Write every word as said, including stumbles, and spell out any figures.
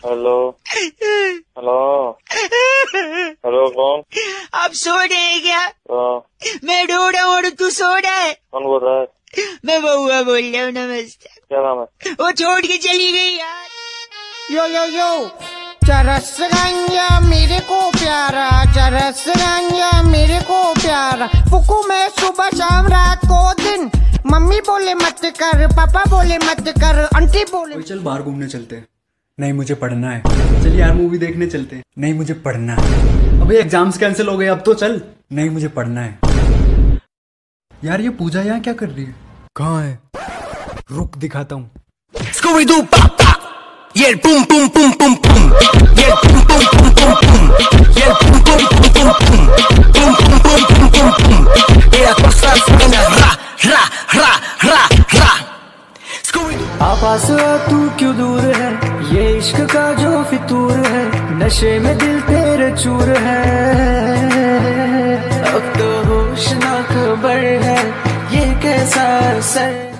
Hello hello hello कौन? आप सो रहे हैं क्या? हाँ। मैं रो रहा हूँ और तू सो रहा है? कौन बोल रहा है? मैं बउआ बोल रहा हूँ। नमस्ते। क्या नाम है? वो छोड़ के चली गई यार। यो यो यो चरस गांजा मेरे को प्यारा, चरस गांजा मेरे को प्यारा। फुकू मैं सुबह शाम रात को दिन। मम्मी बोले मत कर, पापा बोले मत कर, आंटी बोले। चल बाहर घूमने चलते हैं। नहीं मुझे पढ़ना है। चल यार मूवी देखने चलते हैं। नहीं मुझे पढ़ना है। अबे एग्जाम्स कैंसिल हो गए, अब तो चल। नहीं मुझे पढ़ना है। यार ये पूजा यहाँ क्या कर रही है? कहाँ है? रुक दिखाता हूँ। Y el pum pum pum pum pum, y el pum pum pum pum pum, y el pum pum pum pum pum, pum pum pum pum pum pum, y la cosa suena ra ra ra ra ra. आपास तू क्यों दूर है, ये इश्क का जो फितूर है, नशे में दिल तेरे चूर है। अब तो होश ना खबर है, ये कैसा असर